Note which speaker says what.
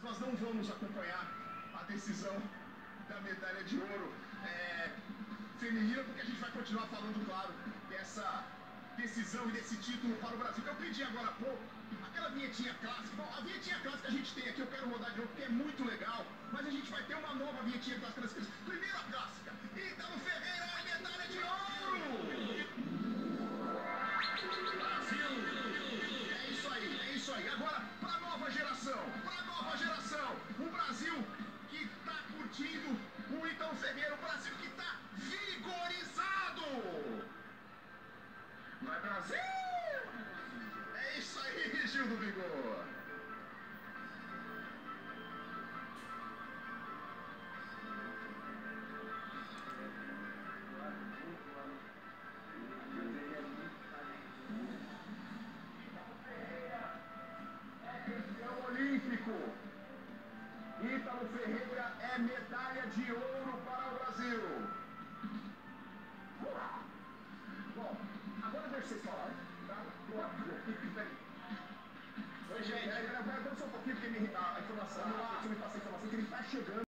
Speaker 1: nós não vamos acompanhar a decisão da medalha de ouro feminina, porque a gente vai continuar falando, claro, dessa decisão e desse título para o Brasil. Eu pedi agora há pouco aquela vinhetinha clássica. Bom, a vinhetinha clássica que a gente tem aqui, eu quero rodar de novo porque é muito legal, mas a gente vai ter uma nova vinhetinha clássica. Primeiro a clássica. Ítalo Ferreira, a medalha de ouro! Brasil! É isso aí. Agora, para a nova geração, o Brasil que está curtindo o Ítalo Ferreira, o Brasil que está vigorizado! Vai, Brasil! É isso aí, Gil do Vigor! Olímpico. Ítalo Ferreira é medalha de ouro para o Brasil. Bom, agora deixa vocês falarem, tá? Oi, gente. Agora só um pouquinho, porque a informação, me passa a informação que ele está chegando.